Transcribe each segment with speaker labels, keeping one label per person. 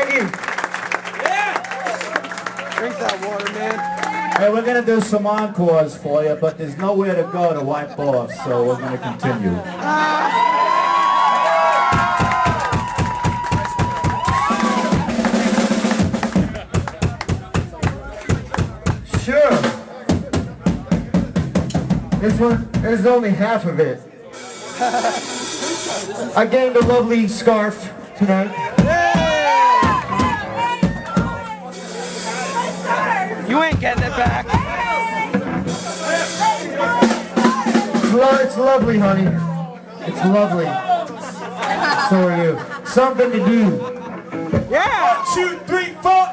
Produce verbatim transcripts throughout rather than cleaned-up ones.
Speaker 1: Dougie. Yeah. Drink that water, man.
Speaker 2: Hey, we're going to do some encores for you, but there's nowhere to go to wipe off, so we're going to continue.
Speaker 1: Sure. This one is only half of it. I gained a lovely scarf tonight.
Speaker 3: You ain't getting it back.
Speaker 1: It's lovely, honey. It's lovely. So are you. Something to do.
Speaker 3: Yeah!
Speaker 1: One, two, three, four.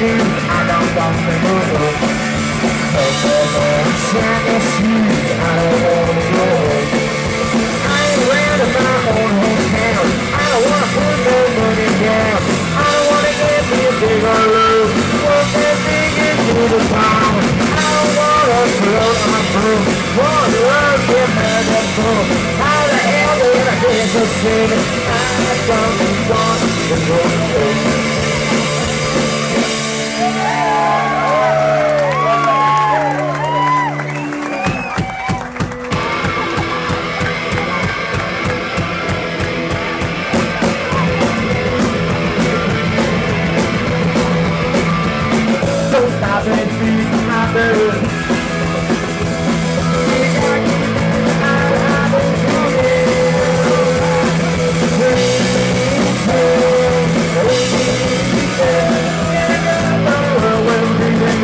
Speaker 1: shoes, I don't want to move. No more shiny shoes, I don't want to move. I ain't around in my own hometown. I don't want to put no money down. I don't want to get me a bigger room. Work that big into the pound. I don't want to float on my broom. Want to work with my boom. How the hell did I get so sick? I don't want to go. I've been feeding my bird.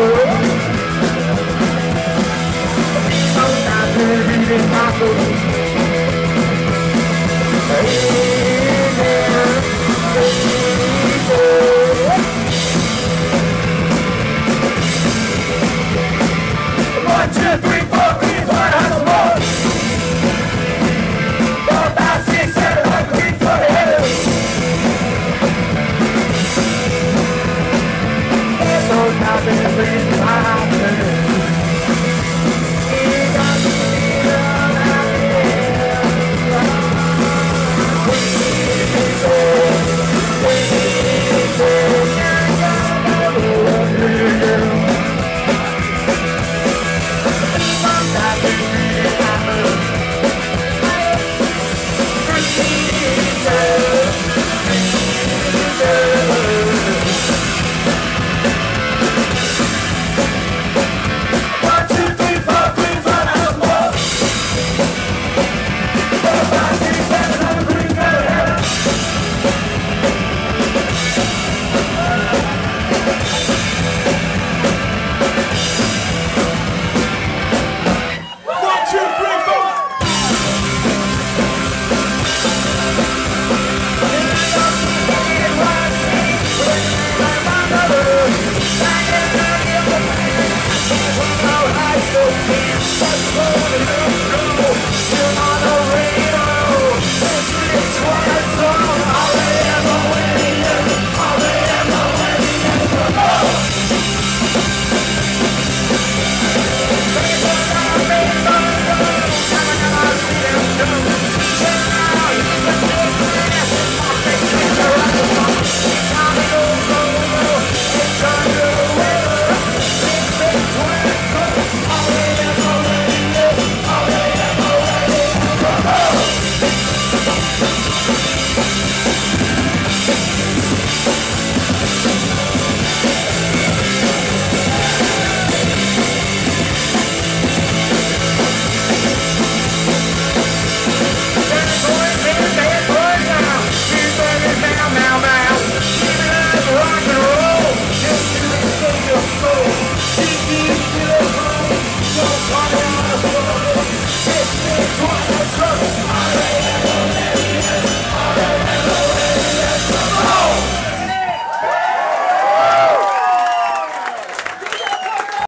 Speaker 1: Sometimes we're reading my books.